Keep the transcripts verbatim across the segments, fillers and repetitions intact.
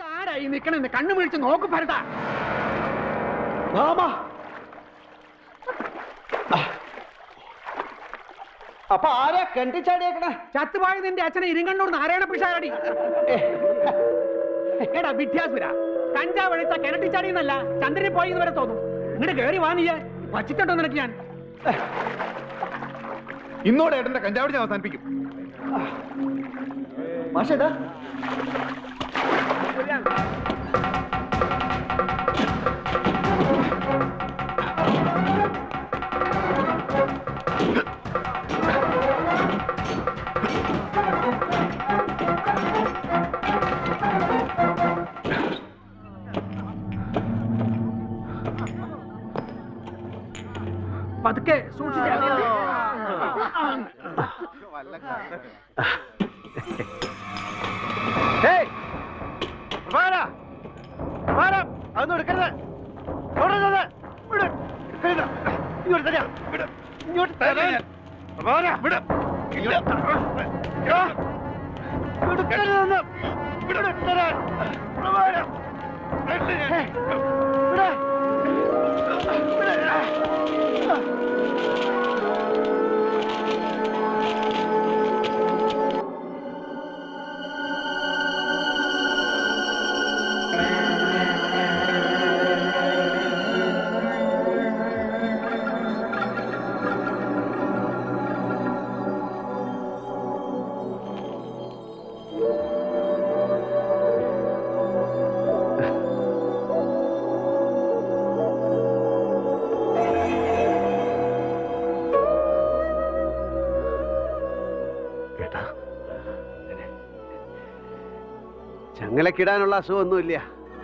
ഇതാരായി നിക്കണെന്ന് കണ്ണു പിടിച്ച് നോക്ക് ഭരത. അപ്പൊ ആരാ കണ്ടിച്ചാടിയേക്കണേ? ചത്തുപോയ നിന്റെ അച്ഛനെ ഇരിങ്ങണ്ണൂർ നാരായണ പിഷാരടി. എടാ വിദ്യാസുര, കഞ്ചാവ് അടിച്ച കിണറ്റിച്ചാടി എന്നല്ല ചന്ദ്രനെ പോയി എന്ന് വരെ തോന്നും. ഇങ്ങോട്ട് കയറി വാ, നീ വച്ചിട്ടുണ്ടോ നിനക്ക് ഞാൻ? ഇന്നോടെ ഏട്ടന്റെ കഞ്ചാവടി ഞാൻ അവസാനിപ്പിക്കും. മാഷേതാ പതുക്കെ സൂക്ഷിച്ച. അതൊന്നും എടുക്കരുത്. ഇങ്ങോട്ട് തരാം. ഇങ്ങോട്ട് തരാം. എടുക്കരുതെന്ന് ഇവിടെ തരാൻ. ചങ്ങലക്കിടാനുള്ള അസുഖമൊന്നുമില്ല.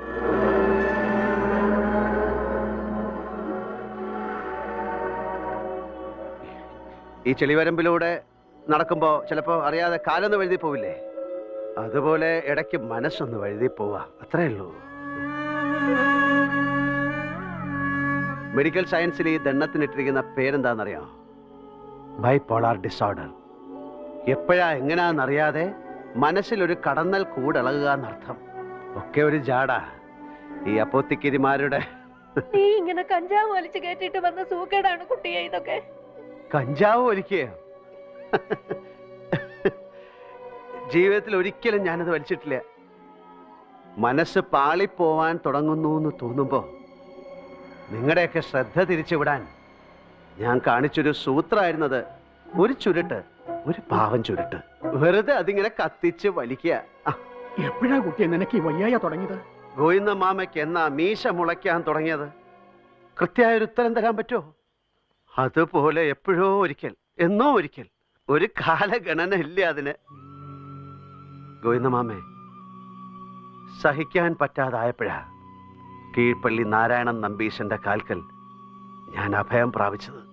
ഈ ചെളിവരമ്പിലൂടെ നടക്കുമ്പോ ചിലപ്പോ അറിയാതെ കാലൊന്ന് വഴുതി പോവില്ലേ, അതുപോലെ ഇടയ്ക്ക് മനസ്സൊന്ന് വഴുതി പോവാ, അത്രേ ഉള്ളൂ. മെഡിക്കൽ സയൻസിൽ ഈ ദണ്ണത്തിനിട്ടിരിക്കുന്ന പേരെന്താണെന്നറിയാം? Bipolar disorder. എപ്പോഴാ എങ്ങനെയാണെന്നറിയാതെ മനസ്സിലൊരു കടന്നൽ കൂടിളകുക എന്നർത്ഥം. ഒക്കെ ഒരു ജാട ഈ അപ്പോത്തിക്കിരിമാരുടെ. നീ ഇങ്ങനെ കഞ്ചാവ് വലിച്ചു കയറ്റിട്ട് വന്ന സൂക്കേടാണ് കുട്ടിയെ ഇതൊക്കെ. കഞ്ചാവ് വലിക്കുക? ജീവിതത്തിൽ ഒരിക്കലും ഞാനത് വലിച്ചിട്ടില്ല. മനസ്സ് പാളിപ്പോവാൻ തുടങ്ങുന്നു എന്ന് തോന്നുമ്പോ നിങ്ങളുടെയൊക്കെ ശ്രദ്ധ തിരിച്ചുവിടാൻ ഞാൻ കാണിച്ചൊരു സൂത്രമായിരുന്നത് ഒരു ചുരുട്ട്, ഒരു പാവം ചുരുട്ട്. വെറുതെ അതിങ്ങനെ കത്തിച്ച് വലിക്കുക. എപ്പോഴാ കുട്ടിയെ നിനക്ക് ഈ വയ്യായ തുടങ്ങിയത്? ഗോവിന്ദ മാമയ്ക്ക് എന്നാ മീശ മുളയ്ക്കാൻ തുടങ്ങിയത്? കൃത്യമായ ഒരു ഉത്തരം തരാൻ പറ്റുമോ? അതുപോലെ എപ്പോഴോ ഒരിക്കൽ, എന്നോ ഒരിക്കൽ, ഒരു കാലഗണന ഇല്ല അതിന്. ഗോവിന്ദ മാമേ, സഹിക്കാൻ പറ്റാതായപ്പോഴാ കീഴ്പള്ളി നാരായണൻ നമ്പീശന്റെ കാൽക്കൽ ഞാൻ അഭയം പ്രാപിച്ചത്.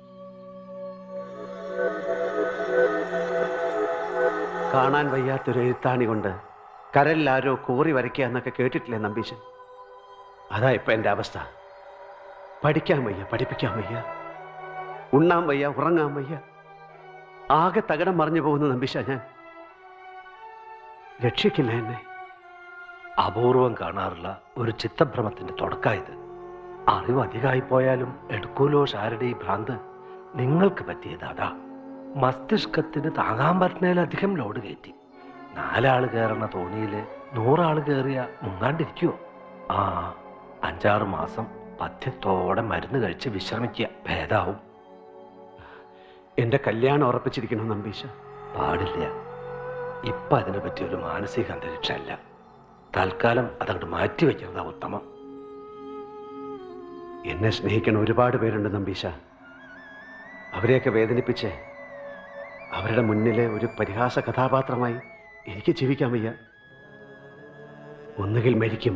കാണാൻ വയ്യാത്തൊരു എഴുത്താണി കൊണ്ട് കരലിലാരോ കോറി വരയ്ക്കുക എന്നൊക്കെ കേട്ടിട്ടില്ലേ നമ്പീശൻ? അതാ ഇപ്പൊ എൻ്റെ അവസ്ഥ. പഠിക്കാൻ വയ്യ, പഠിപ്പിക്കാൻ വയ്യ, ഉണ്ണാൻ വയ്യ, ഉറങ്ങാൻ വയ്യ, ആകെ തകടം മറിഞ്ഞു പോകുന്ന നമ്പീശ. ഞാൻ രക്ഷിക്കില്ല എന്നെ. അപൂർവം കാണാറുള്ള ഒരു ചിത്തഭ്രമത്തിന്റെ തുടക്കായത്. അറിവ് അധികമായി പോയാലും എടുക്കൂലോ ഷാരടി ഭ്രാന്ത്. നിങ്ങൾക്ക് പറ്റിയതാ. മസ്തിഷ്കത്തിന് താങ്ങാൻ പറ്റുന്നതിലധികം ലോഡ് കയറ്റി. നാലാള് കയറുന്ന തോണിയില് നൂറാള് കയറിയ മുങ്ങാണ്ടിരിക്കുവോ? ആ അഞ്ചാറ് മാസം പഥ്യത്തോടെ മരുന്ന് കഴിച്ച് വിശ്രമിക്കുക, ഭേദാവും. എന്റെ കല്യാണം ഉറപ്പിച്ചിരിക്കണോ നമ്പീശ? പാടില്ല. ഇപ്പൊ അതിനെ പറ്റിയ ഒരു മാനസിക അന്തരീക്ഷമല്ല. തൽക്കാലം അതങ്ങോട്ട് മാറ്റിവെക്കുന്നതാ ഉത്തമം. എന്നെ സ്നേഹിക്കണ ഒരുപാട് പേരുണ്ട് നമ്പീശ. അവരെയൊക്കെ വേദനിപ്പിച്ച് അവരുടെ മുന്നിലെ ഒരു പരിഹാസ കഥാപാത്രമായി എനിക്ക് ജീവിക്കാൻ വയ്യ. ഒന്നുകിൽ മരിക്കും,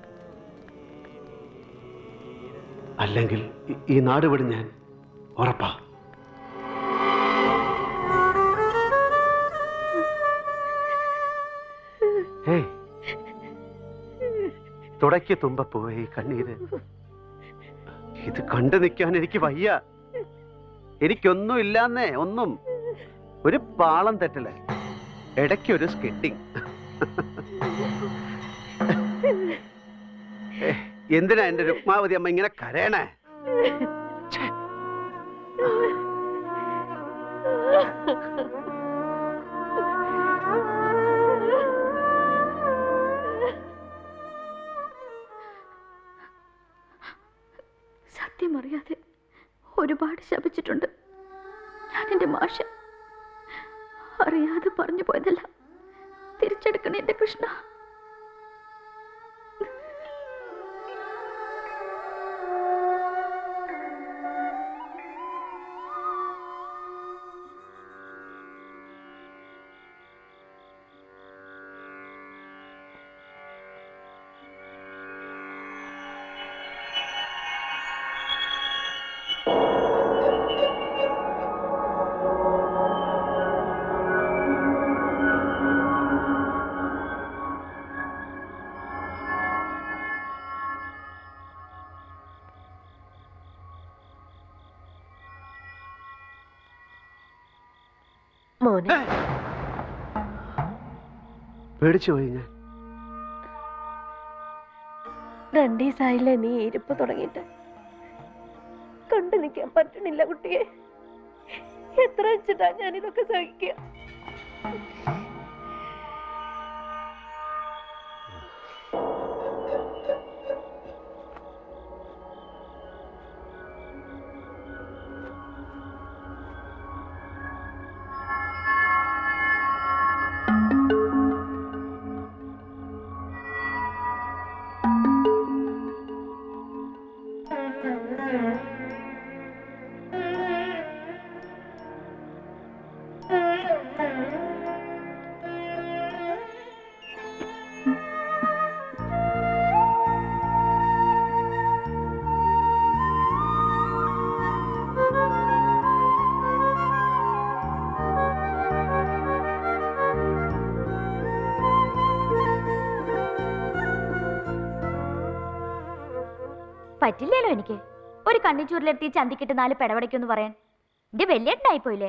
അല്ലെങ്കിൽ ഈ നാട് വിടും ഞാൻ, ഉറപ്പാ. ഏയ്, തുടയ്ക്ക് തുമ്പപ്പൂവേ ഈ കണ്ണീര്. ഇത് കണ്ടു നിൽക്കാൻ എനിക്ക് വയ്യ. എനിക്കൊന്നും ഇല്ലാന്നേ, ഒന്നും. ഒരു പാളം തെറ്റല്, ഇടയ്ക്കൊരു സ്കിഡിങ്. എന്തിനാ എന്റെ രുക്മാവതി അമ്മ ഇങ്ങനെ കരയണേ? സത്യം അറിയാതെ ഒരുപാട് ശപിച്ചിട്ടുണ്ട് ഞാൻ എന്റെ മാഷ. അറിയാതെ പറഞ്ഞു പോയതല്ല, തിരിച്ചെടുക്കണേ എന്റെ കൃഷ്ണ. മോനെ പേടിച്ചു പോയി ഞാൻ. രണ്ടു ദിവസമായില്ലേ നീ ഇരിപ്പ് തുടങ്ങിയിട്ട്? കണ്ടു നിൽക്കാൻ പറ്റണില്ല കുട്ടിയെ. എത്ര വെച്ചിട്ടാ ഞാനിതൊക്കെ സഹിക്കുക? പറ്റില്ലല്ലോ എനിക്ക് ഒരു കണ്ണിച്ചൂരിലെത്തി ചന്തിക്കിട്ട് നാല് പെടവടയ്ക്കൊന്ന് പറയാൻ. എന്റെ വലിയേട്ടനായിപ്പോയില്ലേ?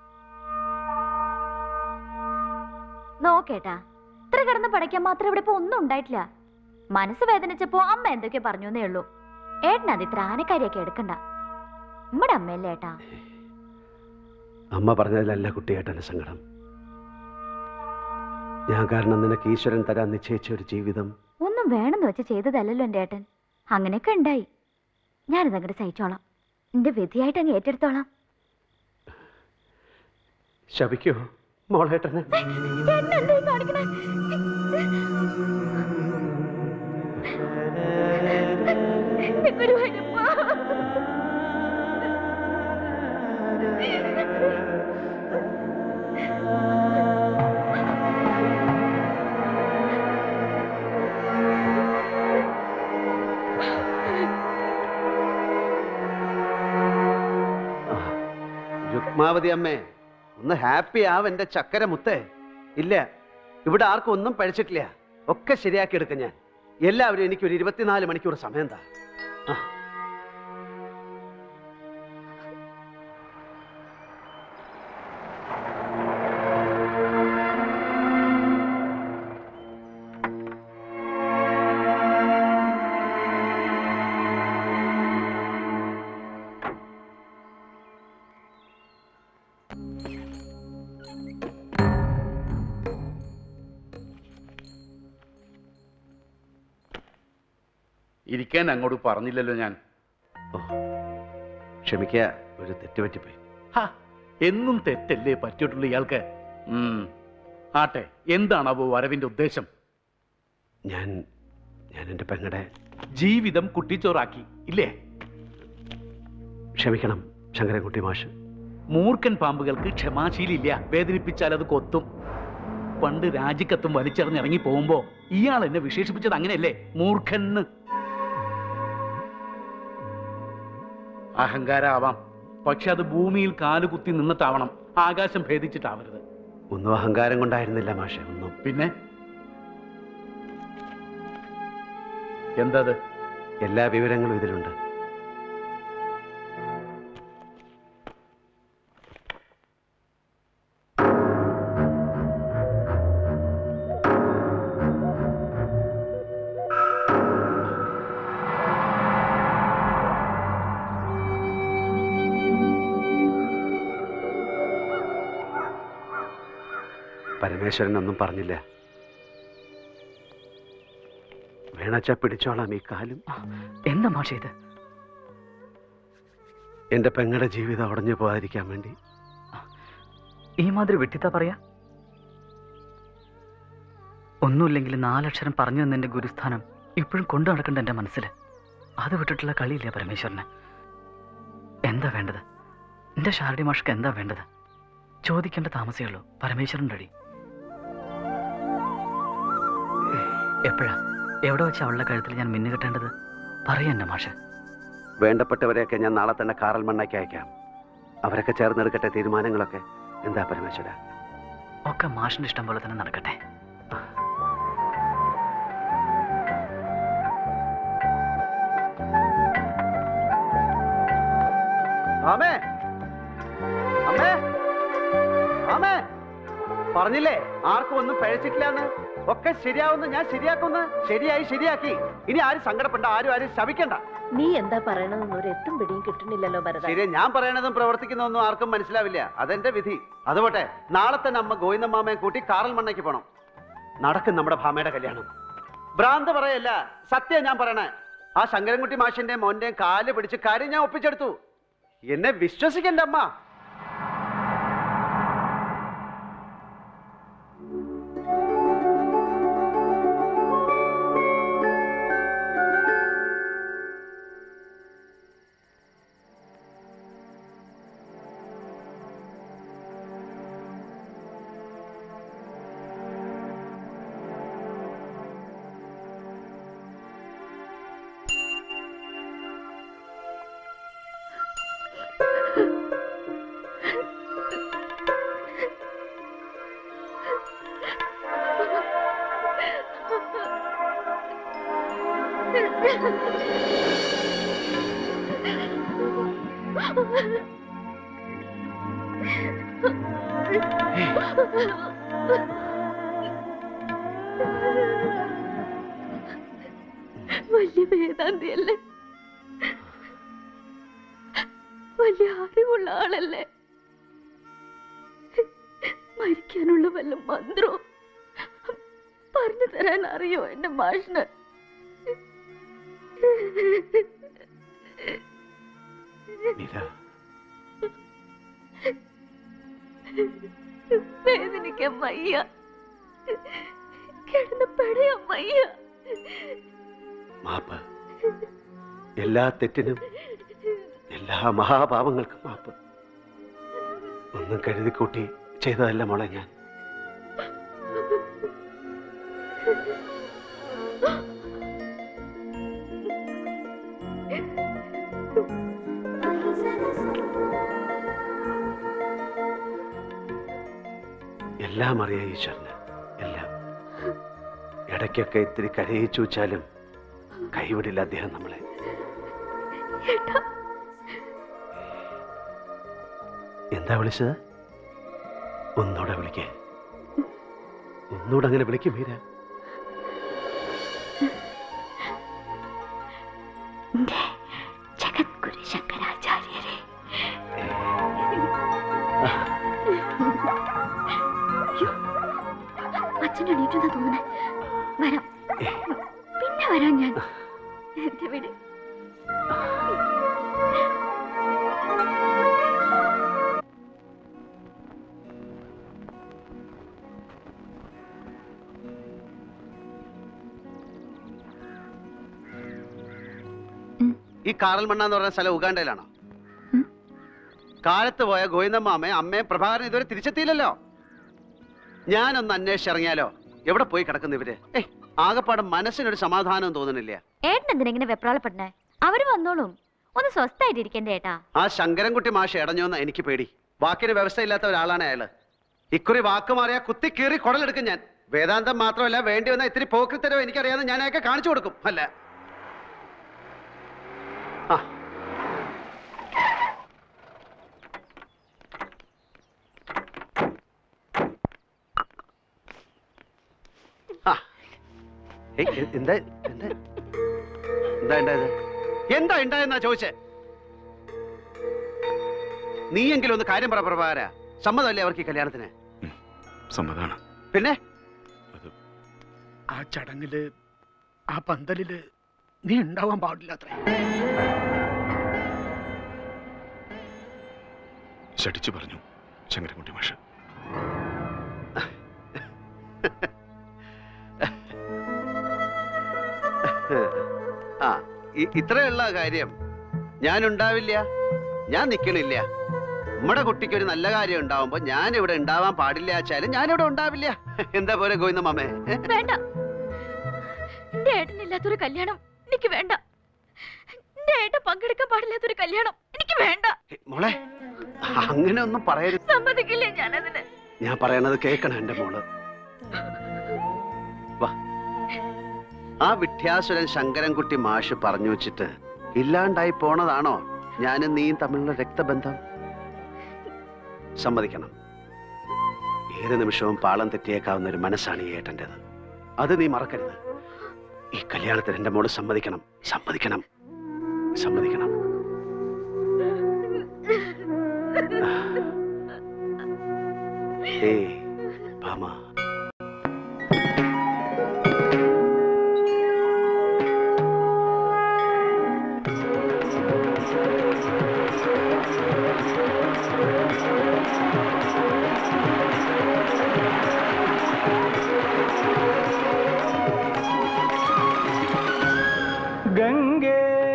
നോക്കേട്ടാ, ഇത്ര കിടന്ന് പടയ്ക്കാൻ മാത്രം ഇവിടെ ഇപ്പൊ ഒന്നും ഉണ്ടായിട്ടില്ല. മനസ്സ് വേദനിച്ചപ്പോ അമ്മ എന്തൊക്കെ പറഞ്ഞേ ഉള്ളൂ. ഏട്ടനത് ഇത്ര ആനക്കാരിയൊക്കെ എടുക്കണ്ട. നമ്മുടെ അമ്മയല്ലേ ഏട്ടാ. അമ്മ പറഞ്ഞതിലല്ല കുട്ടിയേട്ടന്റെ സങ്കടം. ഞാൻ കാരണം നിനക്ക് ഈശ്വരൻ തരാൻ നിശ്ചയിച്ച ഒരു ജീവിതം ഒന്നും വേണമെന്ന് വെച്ച് ചെയ്തതല്ലല്ലോ എന്റെ ഏട്ടൻ. അങ്ങനെയൊക്കെ ഉണ്ടായി. ഞാനിത് അങ്ങോട്ട് സഹിച്ചോളാം. എന്റെ വിധിയായിട്ട് അങ്ങ് ഏറ്റെടുത്തോളാം. ശപിക്കോ മോളേട്ടനെ? രുക്മാവതി അമ്മേ, ഒന്ന് ഹാപ്പി ആവ് എന്റെ ചക്കര മുത്തേ. ഇല്ല, ഇവിടെ ആർക്കും ഒന്നും പഴിച്ചിട്ടില്ല. ഒക്കെ ശരിയാക്കി എടുക്കാം ഞാൻ. എല്ലാവരും എനിക്കൊരു ഇരുപത്തിനാല് മണിക്കൂർ സമയം താ. ഇരിക്കാൻ അങ്ങോട്ട് പറഞ്ഞില്ലല്ലോ ഞാൻ. ക്ഷമിക്കുക, ഒരു തെറ്റ് പറ്റിപ്പോയി. എന്നും തെറ്റല്ലേ പറ്റിയിട്ടുള്ളൂ ഇയാൾക്ക്. ആട്ടെ, എന്താണാവോ വരവിന്റെ ഉദ്ദേശം? ഞാൻ ഞാൻ എന്റെ പെങ്ങളുടെ ജീവിതം കുട്ടിച്ചോറാക്കി ഇല്ലേ? ക്ഷമിക്കണം ശങ്കരൻകുട്ടി മാഷ്. മൂർഖൻ പാമ്പുകൾക്ക് ക്ഷമാശീലില്ല. വേദനിപ്പിച്ചാൽ അത് കൊത്തും. പണ്ട് രാജിക്കത്തും വലിച്ചെറിഞ്ഞ് ഇറങ്ങി പോകുമ്പോ ഇയാൾ എന്നെ വിശേഷിപ്പിച്ചത് അങ്ങനെയല്ലേ? മൂർഖന്. അഹങ്കാരാവാം, പക്ഷെ അത് ഭൂമിയിൽ കാലുകുത്തി നിന്നിട്ടാവണം, ആകാശം ഭേദിച്ചിട്ടാവരുത്. ഒന്നും അഹങ്കാരം കൊണ്ടായിരുന്നില്ല മാഷെ, ഒന്നും. പിന്നെ എന്തത്? എല്ലാ വിവരങ്ങളും ഇതിലുണ്ട്. പരമേശ്വരനൊന്നും പറഞ്ഞില്ല. വേണച്ച പിടിച്ചോളാം ഈ കാലും. എന്താ മാഷേ ഇത്? എന്റെ പെങ്ങളുടെ ജീവിതം ഉടഞ്ഞു പോകാതിരിക്കാൻ വേണ്ടി. ഈ മാതിരി വിട്ടിത്താ പറയാ? ഒന്നുമില്ലെങ്കിൽ നാലക്ഷരം പറഞ്ഞു തന്ന എന്റെ ഗുരുസ്ഥാനം ഇപ്പോഴും കൊണ്ടു നടക്കേണ്ട എന്റെ മനസ്സിൽ. അത് വിട്ടിട്ടുള്ള കളിയില്ല പരമേശ്വരന്. എന്താ വേണ്ടത്? എന്റെ ഷാരടി മാഷ്ക്ക് എന്താ വേണ്ടത്? ചോദിക്കേണ്ട താമസേ ഉള്ളൂ. പരമേശ്വരൻ്റെ അടി എപ്പോഴാ എവിടെ വെച്ചാ അവളുടെ കഴുത്തിൽ ഞാൻ മിന്നു കെട്ടേണ്ടത്? പറയാ എന്റെ മാഷ്. വേണ്ടപ്പെട്ടവരെയൊക്കെ ഞാൻ നാളെ തന്നെ കാറൽ മണ്ണയ്ക്ക് അയക്കാം. അവരൊക്കെ ചേർന്നെടുക്കട്ടെ തീരുമാനങ്ങളൊക്കെ. എന്താ പരമേശ്വര? ഒക്കെ മാഷിന്റെ ഇഷ്ടം പോലെ തന്നെ നടക്കട്ടെ. ആമേ അമ്മേ ആമേ പറഞ്ഞില്ലേ ആർക്കും ഒന്നും പഴച്ചിട്ടില്ലാന്ന്. ഒക്കെ ശരിയാവുന്ന ഞാൻ ശരിയാക്കുന്ന. ശരിയായി ശരിയാക്കി. ഇനി ആരും സങ്കടപ്പെടണ്ട, ആരും ആരും ശവിക്കണ്ട. നീ എന്താ പറയണതെന്ന് ഒരു എത്തും പിടിയും കിട്ടുന്നില്ലല്ലോ ഭരത. ശരി, ഞാൻ പറയണതും പ്രവർത്തിക്കുന്നതൊന്നും ആർക്കും മനസ്സിലാവില്ല. അതെന്റെ വിധി. അതുപോട്ടെ, നാളെ തന്നെ അമ്മ ഗോവിന്ദമാമയെ കൂട്ടി കാറൽ മണ്ണയ്ക്ക് പോണം. നടക്കും നമ്മുടെ ഭാമയുടെ കല്യാണം. ഭ്രാന്ത് പറയല്ല, സത്യം ഞാൻ പറയണേ. ആ ശങ്കരൻകുട്ടി മാഷിന്റെയും മോന്റെയും കാല് പിടിച്ച് കാര്യം ഞാൻ ഒപ്പിച്ചെടുത്തു. എന്നെ വിശ്വസിക്കണ്ട അമ്മ. വലിയ വേദാന്തിയല്ലേ, വലിയ അറിവുള്ള ആളല്ലേ. മരിക്കാനുള്ള വല്ല മന്ത്രോ പറഞ്ഞു തരാൻ അറിയോ എന്റെ മാഷിന്? വേദനിക്കാൻ വയ്യ, കിടന്ന് പെടയാൻ വയ്യ. മാപ്പ്. എല്ലാ തെറ്റിനും എല്ലാ മഹാപാപങ്ങൾക്കും മാപ്പ്. ഒന്നും കരുതിക്കൂട്ടി ചെയ്തതല്ല മോളെ ഞാൻ. എല്ലാം അറിയാം ഈശ്വരന്, എല്ലാം. ഇടയ്ക്കൊക്കെ ഇത്തിരി കരയിച്ചു വെച്ചാലും കൈവിടില്ല അദ്ദേഹം നമ്മളെ. എന്താ വിളിച്ചത്? ഒന്നൂടെ വിളിക്കേ. ഒന്നൂടെ അങ്ങനെ വിളിക്കും മീര. ജഗദ്ഗുരു ശങ്കരാചാര്യരെ. അച്ഛൻ്റെ എണീറ്റെന്നാ തോന്നുന്നേ. വരാം, പിന്നെ വരാം ഞാൻ. എന്റെ വീട് ഈ കാറൽ മണ്ണ എന്ന് പറഞ്ഞ സ്ഥലം ഉഗാണ്ടയിലാണോ? കാലത്ത് പോയ ഗോവിന്ദമ്മാമയും അമ്മയും പ്രഭാകരൻ ഇതുവരെ തിരിച്ചെത്തിയില്ലല്ലോ. ഞാനൊന്ന് അന്വേഷിച്ചിറങ്ങിയാലോ? എവിടെ പോയി കിടക്കുന്നു ഇവര്? ഏ ആകെപ്പാട് മനസ്സിനൊരു സമാധാനം തോന്നുന്നില്ല. ഏട്ടൻ എന്തിനെങ്ങനെ വെപ്രാളപ്പെടണേ? അവര് വന്നോളും. ഒന്ന് സ്വസ്ഥായിട്ടിരിക്കണ്ടേ ഏട്ടാ? ആ ശങ്കരൻകുട്ടി മാഷ് ഇടഞ്ഞോന്ന് എനിക്ക് പേടി. വാക്കിന് വ്യവസ്ഥയില്ലാത്ത ഒരാളാണ് അയാള്. ഇക്കുറി വാക്ക് മാറിയാ കുത്തി കീറി കുടലെടുക്കും ഞാൻ. വേദാന്തം മാത്രമല്ല, വേണ്ടി വന്ന ഇത്തിരി പോക്രിത്തരോ എനിക്കറിയാതെ ഞാൻ അയാൾക്ക് കാണിച്ചു കൊടുക്കും. അല്ല എന്താ എന്താ എന്താ ഉണ്ടായത്? എന്താ ഉണ്ടായെന്നാ ചോദിച്ചേ? നീയെങ്കിലും ഒന്ന് കാര്യം പറ പ്രഭാകര. സമ്മതമല്ലേ അവർക്ക് ഈ കല്യാണത്തിന്? സമ്മതമാണ്. പിന്നെ ആ ചടങ്ങില് ആ പന്തലില് നീ ഉണ്ടാവാൻ പാടില്ല അത്രേ. ശടിച്ചു പറഞ്ഞു ശങ്കരൻകുട്ടി മാഷ്. ആ ഇത്രയുള്ള കാര്യം ഞാനുണ്ടാവില്ല, ഞാൻ നിൽക്കണില്ല. നമ്മുടെ കുട്ടിക്ക് ഒരു നല്ല കാര്യം ഉണ്ടാവുമ്പോ ഞാൻ ഇവിടെ ഉണ്ടാവാൻ പാടില്ല വെച്ചാലും ഞാനിവിടെ ഉണ്ടാവില്ല. എന്താ പോലെ ഗോവിന്ദമ്മേ? വേണ്ട, എന്റെ ഏട്ടനില്ലാത്തൊരു കല്യാണം എനിക്ക് വേണ്ട. എന്റെ ഏട്ടൻ പങ്കെടുക്കാൻ പാടില്ലാത്തൊരു കല്യാണം എനിക്ക് വേണ്ട. മോളെ അങ്ങനെ ഒന്നും പറയരുത്. സമ്മതിക്കില്ലേ ഞാനതിന്? ഞാൻ പറയണത് കേൾക്കണം എന്റെ മോള്. വാ, ആ വിദ്യാസുരൻ ശങ്കരൻകുട്ടി മാഷ് പറഞ്ഞു വെച്ചിട്ട് ഇല്ലാണ്ടായി പോണതാണോ ഞാനും നീയും തമ്മിലുള്ള രക്തബന്ധം? സമ്മതിക്കണം, ഏത് നിമിഷവും പാളം തെറ്റിയേക്കാവുന്ന ഒരു മനസ്സാണ് ഈ ഏട്ടൻ്റെത്. അത് നീ മറക്കരുത്. ഈ കല്യാണത്തിന് എന്റെ മോള് സമ്മതിക്കണം, സമ്മതിക്കണം, സമ്മതിക്കണം. ഏയ് ഭാമ, ഗംഗേ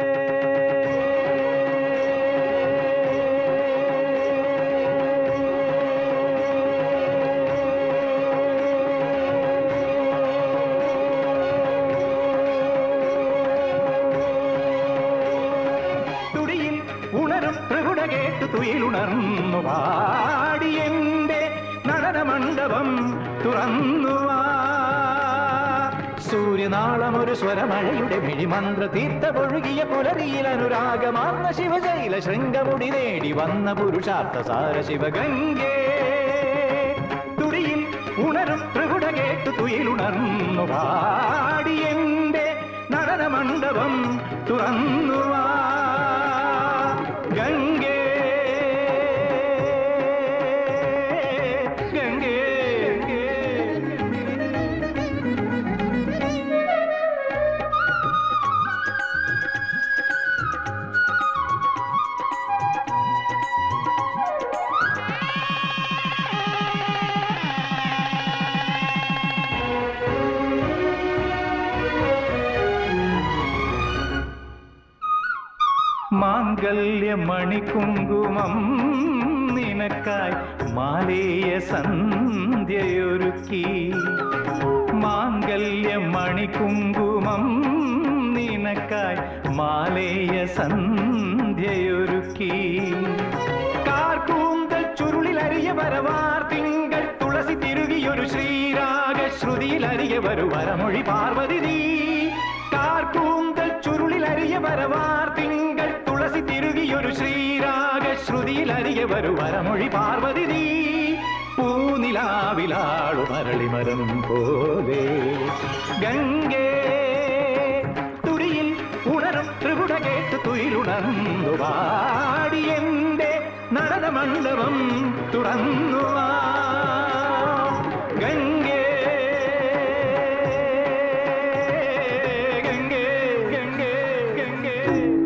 തുടിയിൽ ഉണരും പ്രകുട കേട്ടു തുയിലുണർന്നു പാടിയെന്റെ നടനമണ്ഡപം തുറന്നു. സൂര്യനാളം ഒരു സ്വരമഴയുടെ മിഴിമന്ത്ര തീർത്ത പൊഴുകിയ പുലരിയിൽ അനുരാഗമാർന്ന ശിവശൈല ശൃംഗമുടി നേടി വന്ന പുരുഷാർത്ഥ സാര ശിവഗംഗേ. തുടിയിൽ ഉണരും പ്രകുട കേട്ടു തുയിലുണർന്നു പാടിയെന്റെ നടനമണ്ഡപം തുറന്നു. ഗംഗേ ഗംഗേ മാംഗല്യമണികുങ്കുമം നിനക്കായി മാലേയ സന്ധ്യയൊരുക്കി. മാംഗല്യമണികുങ്കുമം നിനക്കായി മാലേയ സന്ധ്യയൊരുക്കി. കാർക്കൂന്തൽ ചുരുളിലറിയ വരവാർ തിങ്കൾ തുളസി തിരുകിയൊരു ശ്രീരാഗ ശ്രുതിയിലറിയ വരു വരമൊഴി പാർവതി നീ. കാർക്കൂന്തൽ ചുരുളിലറിയ വരവാർ തിങ്കൾ തുളസി തിരുകിയൊരു ശ്രീരാഗ ശ്രുതിയിലറിയ വരു വരമൊഴി പാർവതി നീ. പൂനിലാവിലാളു മരളിമരം പോലെ ഗംഗേ. തുടിയിൽ ഉണരും ത്രിപുട കേട്ട് തുയിലുണർന്നു പാടിയെന്റെ നടനമണ്ഡപം തുറന്നു. ഗംഗേ ഗംഗേ ഗംഗേ ഗംഗേ.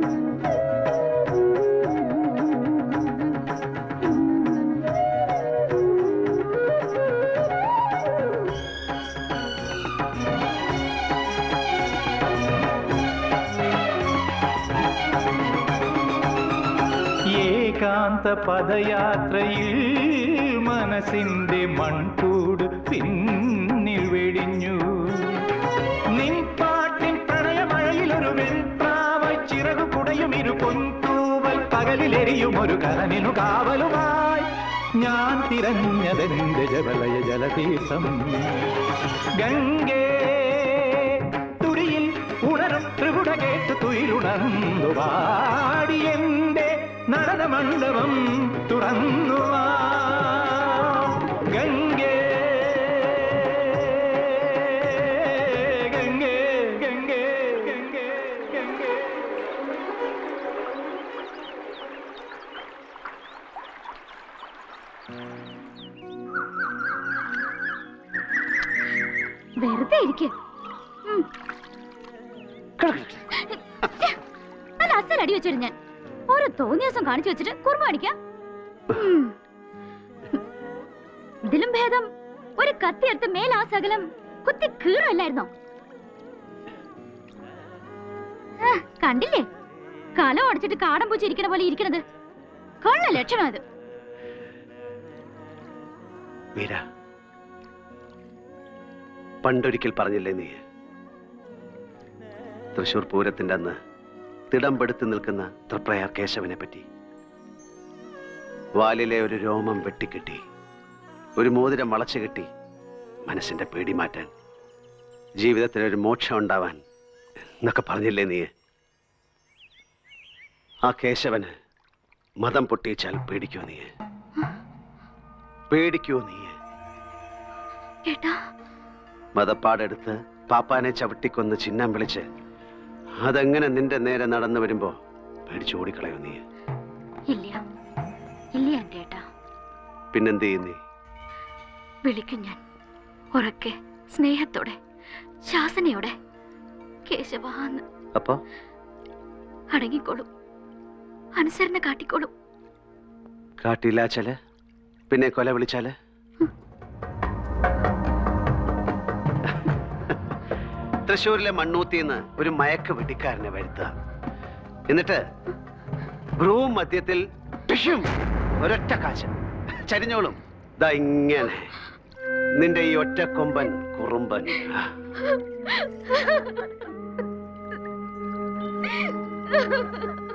ഏകാന്ത പദയാത്രയിൽ മനസ്സിന്റെ മൺകൂട് പിന്നിൽ വെടിഞ്ഞു. നിൻപാട്ടിൻ പ്രണയമഴയിലൊരു വെൺപ്രാവായി ചിറകു കുടയും ഇരു പൊൻതൂവൽ പകലിലെരിയും ഒരു കരനിനു കാവലുമായി ഞാൻ തിരഞ്ഞതെന്റെ ജവലയ ജലതീർത്ഥം. ഗംഗേ തുടിയിൽ ഉണരും ത്രിപുട കേട്ട് തുയിലുണർന്നു പാടിയെന്റെ നടനമണ്ഡപം തുറന്നു. ഗംഗേ ഗംഗേ ഗംഗേ ഗംഗേ ഗംഗേ. ഇരിക്ക്. നല്ല അസൽ അടി വെച്ചിരുന്നു ഞാൻ. ഓരോ തോന്നിയ ദിവസം കാണിച്ചു വെച്ചിട്ട് കുറുമ്പ് കാണിക്കാം. ഇതിലും ഭേദം ഒരു കത്തിയെടുത്ത് മേലാ സകലം കുത്തി കീറല്ലായിരുന്നോ? കണ്ടില്ലേ, കലം അടിച്ചിട്ട് കാടം പൂച്ച ഇരിക്കണ പോലെ ഇരിക്കണത്. കൊള്ള ലക്ഷണം അത്. പണ്ടൊരിക്കൽ പറഞ്ഞില്ലേ നീ, തൃശൂർ പൂരത്തിന്റെ അന്ന് തിടമ്പെടുത്ത് നിൽക്കുന്ന തൃപ്രയാർ കേശവനെ പറ്റി? വാലിലെ ഒരു രോമം വെട്ടിക്കെട്ടി, ഒരു മോതിരം വളച്ചു കെട്ടി, മനസ്സിന്റെ പേടി മാറ്റാൻ, ജീവിതത്തിൽ ഒരു മോക്ഷം ഉണ്ടാവാൻ എന്നൊക്കെ പറഞ്ഞില്ലേ നീ? ആ കേശവന് മതം പൊട്ടിച്ചാൽ പേടിക്കോ നീ? പേടിക്കോ നീ? മതപ്പാടെടുത്ത് പാപ്പാനെ ചവിട്ടിക്കൊന്ന് ചിഹ്നം വിളിച്ച് അതെങ്ങനെ നിന്റെ നേരെ നടന്നു വരുമ്പോ പേടിച്ചോടിക്കളയോ നീ? ഇല്ല ഇല്ല എന്റെ ഏട്ടാ. പിന്നെന്ത് ചെയ്യുന്നേ? വിളിക്കും ഞാൻ ഉറക്കെ, സ്നേഹത്തോടെ, ശാസനയോടെ, കേശവാന്ന്. അപ്പൊ അടങ്ങിക്കോളും, അനുസരണ കാട്ടിക്കോളും. കാട്ടില്ലാച്ചാല് പിന്നെ കൊല വിളിച്ചാല്? തൃശ്ശൂരിലെ മണ്ണൂത്തിന്ന് ഒരു മയക്ക് വെടിക്കാരനെ വരുത്തുക, എന്നിട്ട് ബ്രൂം മധ്യത്തിൽ ഒരൊറ്റ കാശ് ചരിഞ്ഞോളും. ദാ ഇങ്ങനെ നിന്റെ ഈ ഒറ്റ കൊമ്പൻ കുറുമ്പൻ. Ha ha ha!